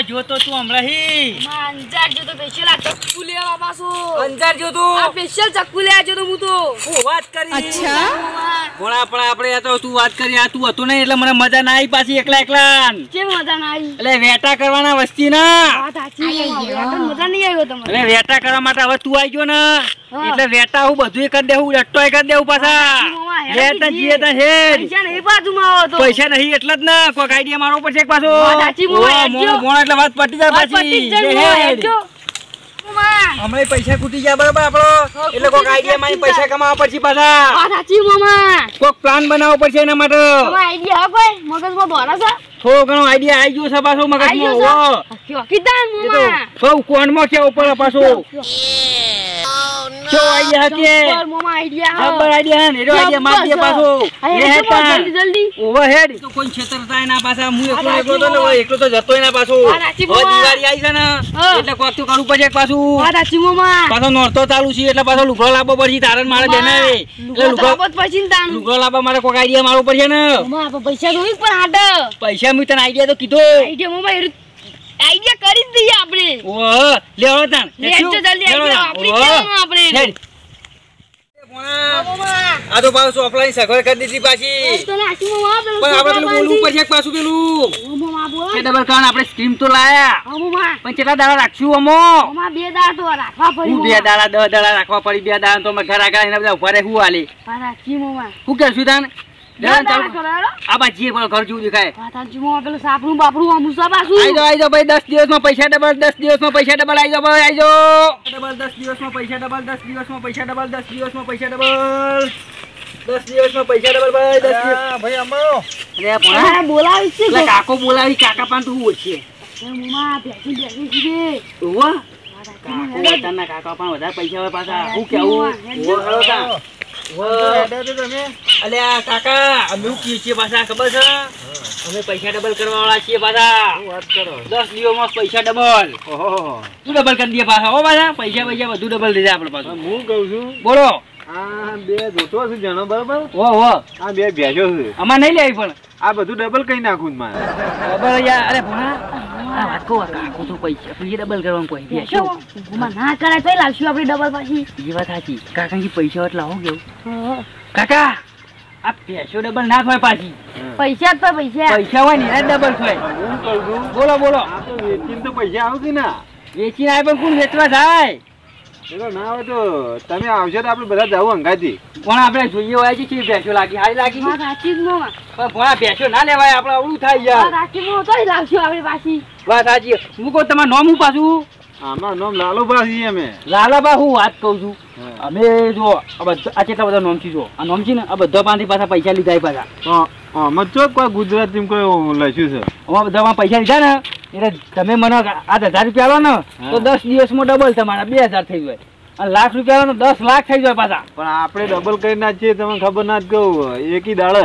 જોતો તું હમણાં અંજાર જો તો સ્પેશિયલ આ ચક્કુ લેવા પાછો અંજાર જોતો આ સ્પેશિયલ ચક્કુ લેવા જો તો હું તો વાત કરી અચ્છા ભોળા પણ આપણે તો તું વાત કરી આ તું હતો નહીં એટલે મને મજા ના આવી પાછી એકલા એકલા કેમ મજા ના આવી એટલે વેટા કરવાના વસ્તી ના વાત સાચી મજા નહીં આવ્યો તમને એટલે વેટા કરવા માટે હવે તું આવી ગયો ને એટલે વેટા હું બધું કરી દેવું લટ્ટોય કરી દેવું પાછા વેટા જીએ તા હે પૈસા નહીં બાજુમાં આવો તો પૈસા નહીં એટલે જ ને કોઈ આઈડિયા મારવો પડશે એક પાછો સાચી મોણ એટલે વાત પટી જાય પાછી હમણાં પૈસા ખૂટી ગયા બરાબર આપણો એટલે કોઈક આઈડિયા માં પૈસા કમાવા પડશે પાછા સાચી મામા કોઈક પ્લાન બનાવવો પડશે એના માટે આઈડિયા કોઈ મગજમાં દોરા છે થોડો ઘણો આઈડિયા આવી ગયો છે પાછો મગજમાં કીધા મામા સૌ કોણમાં કેવું પડે પાછો જો આઈડિયા કે મામા આઈડિયા ખબર આઈડિયા ને એનો આઈડિયા માર દે પાછો જલ્દી ઓવરહેડ તો કોઈ છેતરતાય ના પાછા હું એકલો તો ને એકલો તો જતોય ના પાછો દિવાળી આવી છે ને એટલે કોક તો કરવું પડશે પાછું સાચી મામા પાછો નોરતો ચાલુ છે એટલે પાછો લુગડો લાવવો પડશે તારણ મારે બેને એટલે લુગડો લાવવા મારે કોક આઈડિયા મારવો પડશે ને મામા પૈસા જોઈ પણ હાડ પૈસા મેં તને આઈડિયા તો કીધો આઈડિયા મામા આઈડિયા કરી જ દઈએ આપણે ઓહ લેવો તાણ લેજો જલ્દી આપણે આ તો પાછું ઓફલાઈન સગવડ કરી દીધી પાછી પણ આપણે પેલું બોલવું પડશે પાછું પેલું કે ડબલ કાન આપણે સ્કીમ તો લાયા પણ કેટલા દાડા રાખશું અમો 2 દાડા તો રાખવા પડી 2 દાડા 10 દાડા રાખવા પડી 2 દાડા તો ઘર આગળ એના બધા ઉભા રહે હું હાલે શું કરશું તાન આ બાજી પણ ઘર જેવું દેખાય સાપડું બાપડું અમુસા પાછું આઈ જાઓ ભાઈ 10 દિવસમાં પૈસા ડબલ 10 દિવસમાં પૈસા ડબલ આઈ જાઓ ભાઈ આઈ જાઓ ડબલ 10 દિવસમાં પૈસા ડબલ 10 દિવસમાં પૈસા ડબલ 10 દિવસમાં પૈસા ડબલ 10 દિવસમાં પૈસા ડબલ ભાઈ 10 દિવસ ભાઈ અમારો અરે પણ બોલાવી છે કાકો બોલાવી કાકા પણ તું ઓછે મમ્મા બેસી છે ઓવા કાકો તના કાકા પણ વધારે પૈસા હોય પાછા હું કેવું હેલો તા અલ્યા કાકા અમે શું કીએ છીએ પાછા ખબર છે અમે પૈસા ડબલ કરવા વાળા છીએ પાછા વાત કરો 10 દિવસમાં પૈસા ડબલ શું ડબલ કરી દઈએ પાછા હો પાછા પૈસા બધું ડબલ થઈ જાય આપણે પાછું હું કહું છું બોલો આ બે જોતો છે જણો બરાબર હો આ બે ભેજો છે આમાં નહીં લેવી પણ આ બધું ડબલ કઈ નાખું મારે ડબલ યાર અરે ભણા આ વાત કહો કાકો તો પૈસા ડબલ કરવાનું કોઈ બેસો ના કરાય તો લાવશું આપણે ડબલ પાછી એ વાત સાચી કાકાજી પૈસા એટલે લાવો કેવું કાકા આ પૈસો ડબલ ના થાય પાછી પૈસા તો પૈસા હોય ને ડબલ થાય હું કહું છું બોલો આ તો વેચીને તો પૈસા આવે કે ના વેચીને આવે પણ કોણ વેચવા થાય ચલો ના હોય તો તમે આવશો તો આપણે બધા જાવ અંગાથી પણ આપણે જોઈએ હોય છે કે ભેંસો લાગી હારી લાગી સાચી જ મામા પણ ભણા ભેંસો ના લેવાય આપણે અવળું થાય યાર સાચી માં તો લાવશું આપણે પાછી વાત સાચી હું કહું તમારું નામ હું પાછું આમાં નામ લાલુભા છીએ અમે લાલાબા હું વાત કહું છું અમે જો આ કેટલા બધા નોમ છે જો આ નોમ છે ને આ બધા પાસેથી પાછા પૈસા લીધા પાછા અમે ચોક કોઈ ગુજરાતી કોઈ લખ્યું છે અમારા બધા પૈસા લીધા ને એટલે તમે મને 8,000 રૂપિયા લો ને તો 10 દિવસમાં ડબલ તમારા 2,000 થઈ જાય અને લાખ રૂપિયા લો 10 લાખ થઈ જાય પાછા પણ આપણે ડબલ કરી નાખીએ તમને ખબર ના જ કહું એકી દાડે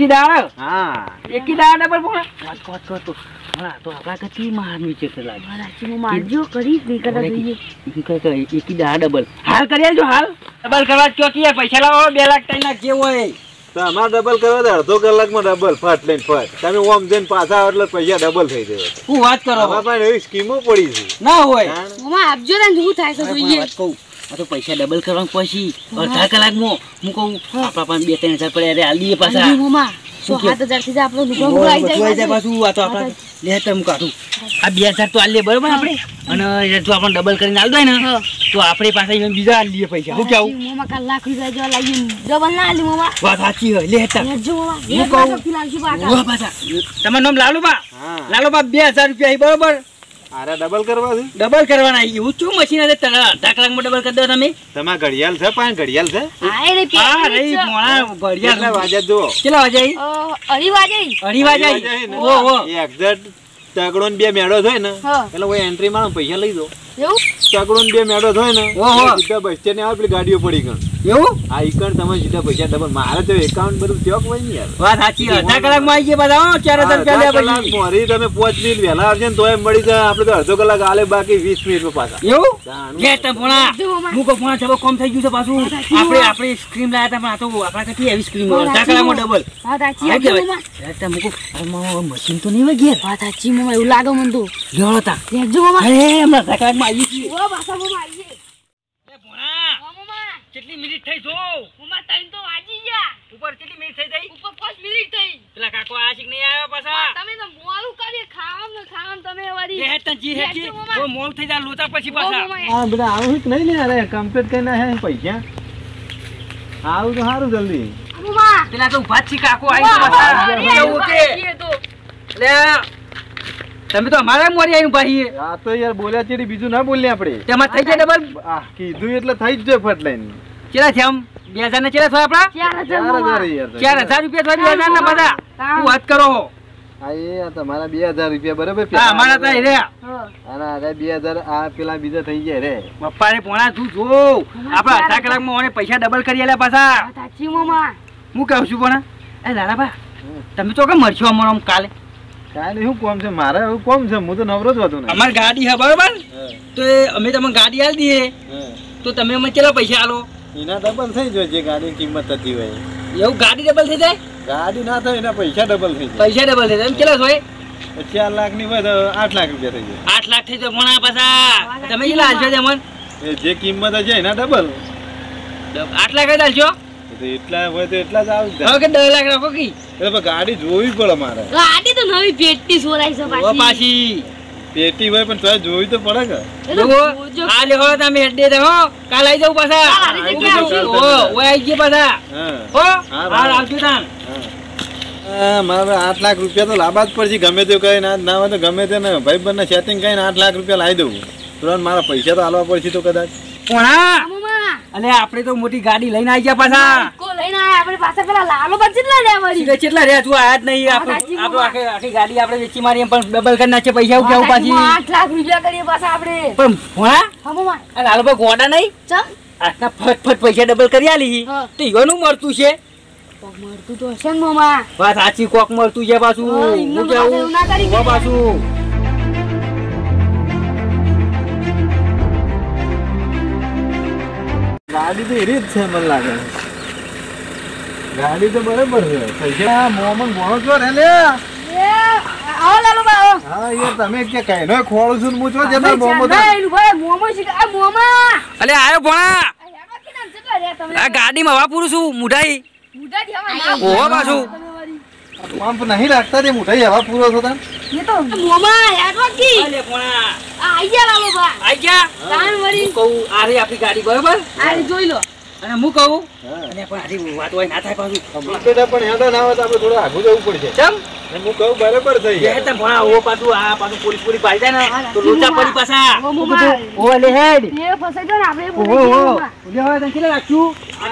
હા એકી દાડે ડબલ પણ વાત કરતો તો આપણા કતી મારવી છે કે લાગે મારજો કરી નહીં કરતા જોઈએ એકી દાડે ડબલ હાલ કરી આલજો હાલ ડબલ કરવા કયો કે પૈસા લાવો 2 લાખ 3 લાખ જે હોય તો અમારે ડબલ કરવા તો અડધો કલાકમાં ડબલ ફટ લઈને ફટ તમે ઓમ જઈને પાછા એટલે પૈસા ડબલ થઈ જાય શું વાત કરો અમારા પાસે એવી સ્કીમો પડી છે ના હોય મામા આપજો ને શું થાય છે જોઈએ કહું આ તો પૈસા ડબલ કરવાનું પછી અડધા કલાકમાં હું કહું આપણા પાસે 2-3 હજાર પડે અરે હાલ દઈએ પાછા મામા 7,000 થી આપણો દુકાન આવી જાય પાછું આ તો આપણે લે તમ કાઢું આ 2,000 તો હાલ લે બરોબર આપણે અને જો આપણે ડબલ કરીને હાલ દે ને તો આપણે પાસે બીજા હાલ લઈએ પૈસા હું કેવું મામા કાલ લાખ રૂપિયા જો લાગી ડબલ ના આલી મામા વાત સાચી હોય લે તા જો મામા હું કહું પાછા તમારું નામ લાલુબા 2,000 રૂપિયા બરોબર અરે ડબલ કરવા છે ડબલ કરવાના એવું શું મશીન છે અડધા કલાકમાં ડબલ કરી દો તમે તમારા ઘડિયાળ છે પાંચ ઘડિયાળ છે હા રે મોણા ઘડિયાળ કેટલા વાગ્યા જો કેટલા વાગ્યા 2:30 વાગ્યા ઓહો એક્ઝેક્ટ તગડો ને 2 મેડો થાય ને એટલે ઓય એન્ટ્રી માં પૈસા લઈ દો એવું તગડો ને 2 મેડો થાય ને સીધા બસ સ્ટેન્ડ આવે પેલી ગાડીઓ પડી ગણ એવું આ ઈકણ તમે સીધા પૈસા ડબલ મારે તો એકાઉન્ટ બધું ચોક હોય ને યાર વાત સાચી અડધા કલાકમાં આવી ગયા બધા 4000 રૂપિયા લે પછી મોરી તમે 5 મિનિટ વહેલા આવશે ને તોય મળી જાય આપણે તો અડધો કલાક આલે બાકી 20 મિનિટમાં પાછા એવું જાણું. લે તપોણા મુકો પોણા જબો કોમ થઈ ગયું છે પાછું આપણે સ્ક્રીમ લાયા હતા પણ આ તો આપણા કથી એવી સ્ક્રીમ અડધા કલાકમાં ડબલ વાત સાચી હા મામા કે મુકો મશીન તો નહીં હોય ઘેર વાત સાચી મામા એવું લાગે મને તો લેવડો તા લેજો મામા અરે હમણાં અડધા કલાકમાં આવી છીએ ઓ પાછા મામા આવી છે એ ભોણા મામા કેટલી મિનિટ થઈ જો મામા ટાઈમ તો વાજી ગયા ઉપર કેટલી મિનિટ થઈ ગઈ ઉપર 5 મિનિટ થઈ પેલા કાકો આશિક નહીં આવ્યો પાછા તમે તો મોળું કરી ખામ તમે વારી એ હેતન જી હેજી તો મોલ થઈ જા લોચા પછી પાછા હા બધા આવું કે નહીં ને અરે કમ્પ્લીટ કરીને હે પૈસા આવું તો સારું જલ્દી મામા પેલા તો ઉભા જ છી કાકો આવી તો પાછા કેવું કે લે તમે તો અમારા મોરી આવ્યું ભાઈ આ તો યાર બોલ્યા ચેડી બીજું ના બોલીએ આપણે તેમાં થઈ જાય ડબલ આ કીધું એટલે થઈ જ જાય ફટ લઈને ચેલા છે આમ 2000 ને ચેલા થયા આપડા 4000 યાર 4000 રૂપિયા થયા 2000 ના બધા તું વાત કરો આ એ તમારા 2000 રૂપિયા બરાબર હા અમારા તો રે અને આ 2000 આ પેલા બીજા થઈ જાય રે બપ્પા રે પોણા તું જો આપડા અડધા કલાકમાં મને પૈસા ડબલ કરી આલ્યા પાછા સાચી મામા હું કહું છું પોણા એ લાલાબા તમે તો કે મરશો અમારો કાલે કાલે શું કોમ છે મારે એવું કોમ છે હું તો નવરો જ હતો ને અમાર ગાડી હે બરોબર તો અમે તમને ગાડી આલી દઈએ તો તમે અમને કેટલા પૈસા આલો એના ડબલ થઈ જાય જે ગાડીની કિંમત થતી હોય એવું ગાડી ડબલ થઈ જાય ગાડી ના થાય એના પૈસા ડબલ થઈ જાય પૈસા ડબલ થઈ જાય એમ કેટલા હોય 4 લાખ ની હોય તો 8 લાખ રૂપિયા થઈ જાય 8 લાખ થઈ જાય પોણા પાછા તમે કેટલા આલશો તમને એ જે કિંમત હશે એના ડબલ 8 લાખ જ આલશો એટલા હોય તો એટલા જ આવે હવે કે 10 લાખ રાખો કી એટલે ગાડી જોવી પડે મારે ગાડી તો નવી પેટી સોરાઈ છે ઓ પાછી પેટી હોય પણ તો જોવી તો પડે કે જો આ લેહો તમે હેડે દે હો કાલ આવી જાવ પાછા ઓ ઓય આવી ગયા પાછા હો હાલ આવજો તાન મારે 8 લાખ રૂપિયા તો લાવવા જ પડશે ગમે તે કઈ ના હોય તો ગમે તે ને ભાઈ બંને સેટિંગ કરીને 8 લાખ રૂપિયા લાવી દઉં तुरंत मारा पैसा तो आलवा પડશે તો કદાચ કોણા મામા અલે આપણે તો મોટી ગાડી લઈને આવી ગયા પાછા કો લઈને આયા આપણે પાછા પેલા લાલો બચેટલા લે વળી સીધે કેટલા રે તું આયા જ નહીં આપણો આખી ગાડી આપણે વેચી મારી પણ ડબલ કરી નાખે પૈસા કેવું પાછી 8 લાખ રૂપિયા કરીએ પાછા આપણે પણ કોણા હા મામા આ લાલો ભાઈ ગોડા નહીં ચમ આટલા ફટ પૈસા ડબલ કરી આલી તો ઈવાનું મળતું છે કોક મળતું તો હશે ને મામા વાત સાચી કોક મળતું છે પાછું હું કેવું પાછું गाड़ी तो एरी છે મને લાગે ગાડી તો બરાબર છે પૈસા મોમન ભણો છો રે લે એ આવો લાલો બા હા યાર તમે કે કઈનો ખોળું છું હું જો જતા મોમો તો એનું ભાઈ મોમો છે આ મોમા અલે આયો ભણા આયા કે નામ જતો રે તમે આ ગાડીમાં હવા પૂરું છું મુઢાઈ મુડા દેવા ઓહો પાછું પંપ નહીં રાખતા તે મોટાઈ હવા પૂરો થતા ये तो मोमा यार की અલે ભણા આઈ જા લાલો બા આઈ ગયા તાણ વળી હું કહું આ રે આપણી ગાડી બરોબર આ જોઈ લો અને હું કહું હા અને પણ આથી વાત હોય ના થાય પાછું કમ્પ્યુટર પણ હેડો ના આવે તો આપણે થોડું આગું જવું પડશે ચમ અને હું કહું બરાબર થઈ જે તમ ભણા ઓ પાછું આ પાછું પોલીસ પાડી જાય ને તો લોચા પડી પાછા ઓ મોમા ઓ લે હેડ એ ફસાઈ ગયો ને આપણે ઓહો ઉલે હવે તને કેટલા રાખ્યું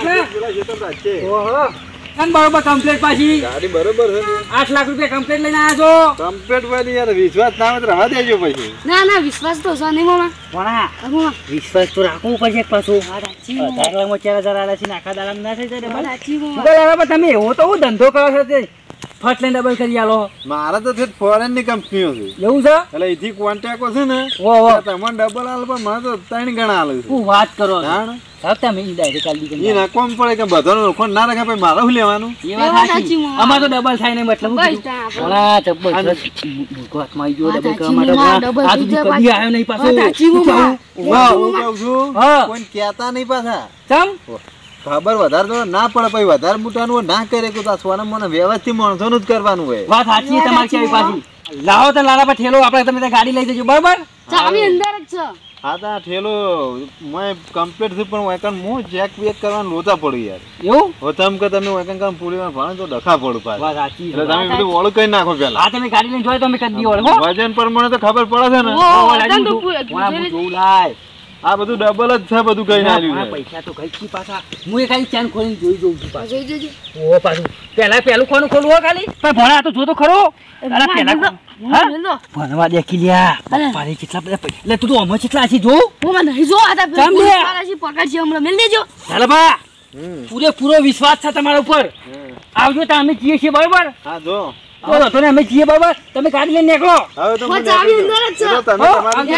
આટલા ઓહો કન બરોબર કમ્પ્લીટ પાછી ગાડી બરોબર છે 8 લાખ રૂપિયા કમ્પ્લીટ લઈને આવ્યા છો કમ્પ્લીટ વાળી યાર વિશ્વાસ ના આવે તો રવા દેજો પછી ના ના વિશ્વાસ તો છે નહીં મોમા ભણા મોમા વિશ્વાસ તો રાખવું પડશે પાછું સાચી 18 લાખમાં 4000 આલા છે આખા દાડામાં ના થઈ જાય બસ સાચી મોમા બરાબર તમે એવો તો હું ધંધો કરો છો તે ફટ લઈને ડબલ કરી આલો મારા તો છે ફોરેન ની કંપનીઓ છે એવું છે એટલે એથી કોન્ટેક્ટો છે ને ઓહો તમને ડબલ આલ પણ મને તો 3 ગણા આલે છે હું વાત કરો જાણ સાહેબ તમે ડાયરેક્ટ આલી ઈ દીધી ના કોમ પડે કે બધાનો લોખંડ ના રાખે પછી મારે શું લેવાનું એ વાત સાચી અમાર તો ડબલ થાય ને મતલબ હું બસ કીધું ત્યાં જબરજસ્ત હાથમાં આવી ગયો વાત ડબલ કરવા સાચી માટે મોમા, આ ડબલ સુધી થઈ કદી જાય આવ્યો નહીં વાત સાચી પાછું મોમા. વાહ હું કહું છું હા. કોઈ કહેતા નહીં પાછા ચમ ખબર વધારે તો ના પડે પછી વધારે મોટાનું હોય, ના કરે તો આ સોના મને વ્યવસ્થિત માણસોનું જ કરવાનું હોય વાત સાચી છે તમારી કેવી પાછી લાવો તો લાલા પર ઠેલો આપણે તમે ત્યાં ગાડી લઈ જજો બરાબર ચાવી અંદર જ છે હા તો આ ઠેલો મેં કમ્પ્લીટ થયું પણ વેકન હું ચેક બેક કરવાનું લોચા પડું યાર એવું હોતમ કે તમે વેકન કામ પૂરીમાં ભણો તો ડખા પડું પાછું વાત સાચી એટલે તમે બધું ઓળું કરી નાખો પેલા આ તમે ગાડી લઈને જોઈ તો અમે કદી ઓળખો વજન પ્રમાણે તો ખબર પડે છે ને ઓ, વજન વજન તો તો પૂરું. કોણા હું જોઉં લાય આ બધું ડબલ જ છે બધું કઈ નાખ્યું છે પૈસા તો ગઈ છી પાછા હું એ ખાલી ચેન ખોલીને જોઈ જોઉં છું પાછું જોઈ જોજો ઓ પાછું પેલું ખોનું ખોલવું હો ખાલી પણ ભણા તો જો તો ખરો અલા પેલા હા લો ભણવા દેખી લ્યા અરે. પપ્પાને કેટલા બધા પૈસા લે તું તો અમે કેટલા છે જો મોમા નહીં જો આ તા કેમ લે? પકડ છે હમણાં મેલ દેજો ચાલો બા પૂરેપૂરો વિશ્વાસ છે તમારા ઉપર. આવજો તો અમે જઈએ છીએ બરોબર. હા જો બોલો તો ને અમે જઈએ બરોબર. તમે ગાડી લઈને નીકળો. હવે તો બસ આવી અંદર જ છે. તમે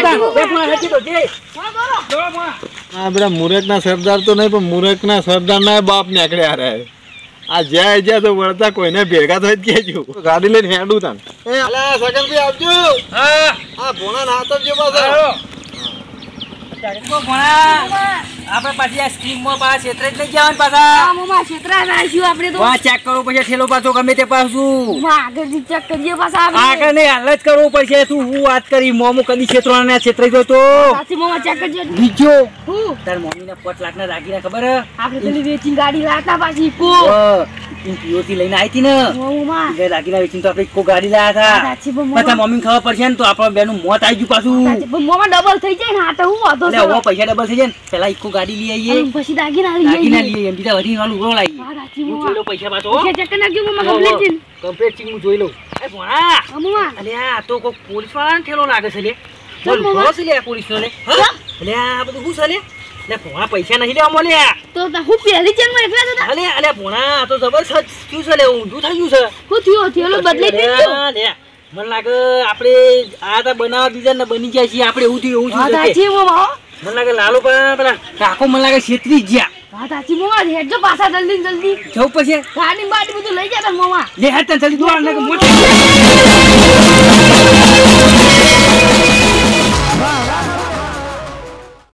આ બધા મૂરખના સરદાર તો નહીં, પણ મૂરખના સરદાર ના બાપ નીકળ્યા રે. આ જ્યાં તો વળતા કોઈને ભેગા થઈ જ કેજો. ગાડી લઈને હેડું તાન. એ અલા સગનભાઈ આવજો. હા આ ભોણા ના હાથ જો પાછો. આપણે પાછી આ સ્કીમમાં પાછા ક્ષેત્રે જ નહીં જવાનું પાછા. મામા છેતરા રાખ્યું આપણે તો. વાહ ચેક કરવું પડશે ઠેલો પાછો ગમે તે પાછું. આગળથી ચેક કરીએ પાછા આપણે. આગળ નહીં હાલ જ કરવું પડશે. તું હું વાત કરી મોમો કદી ક્ષેત્રોના ક્ષેત્રે ગયો તો સાચી મામા ચેક કરજો. બીજો હું તાર મમ્મીને 5 લાખના દાગીના ખબર આપણે પેલી વેચીને ગાડી લાવતા પાછી ઇકો. પીઓથી લઈને આવી હતી ને મામા એટલે દાગીના વેચીને તો આપણે ઇકો ગાડી લાયા હતા. સાચી પણ પછી મામા મમ્મીને ખબર પડશે ને તો આપણા બેનું મોત આવી ગયું પાછું. સાચી પણ મામા ડબલ થઈ જાય ને આ તો હું વાંધો એટલે હવે છે. પૈસા ડબલ થઈ જાય ને પેલા ઇકો ગાડી લઈ આવીએ. અને પછી દાગીના લઈ દાગીના આવીએ. લઈએ એમ બીજા વધી વાળું ઉગરો લાવીએ. હા, સાચી હું મામા. જોઈ લઉં પૈસા પાછો. પૈસા ચેક કરી નાખજો મામા કમ્પ્લીટ છે. કમ્પ્લીટ ચીક હું જોઈ લઉં. એ ભોણા હા, મામા અલે આ તો કોઈ પોલીસ વાળાને ઠેલો લાગે છે લે. ચલ બોલ મામા. ભરો છે લે આ પોલીસ નો લે. હા? અલે આ બધું શું છે લે? લે ભોણા પૈસા નહીં લેવા મોલે. તો હું પહેલી ચેનમાં એકલા જ હતા. અલે અલે ભોણા આ તો જબરજસ્ત થયું છે લે. ઊંધું થઈ ગયું છે. હું થયો થયેલો બદલાઈ દીધો. અરે, લે મને લાગે આપણે આ તો બનાવવા બીજા ને બની ગયા છીએ આપણે. એવું થયું એવું હા થયું છે. સાચી મામા. મને લાગે લાલો પણ પેલા કાકો મને લાગે છેતરી જ ગયા. હા સાચી મામા હેડજો પાછા જલ્દી ને જલ્દી. જવું પછી ગાડી બાડી બધું લઈ જતા મામા. લે હાથ જલ્દી દોડ નાખ મોટી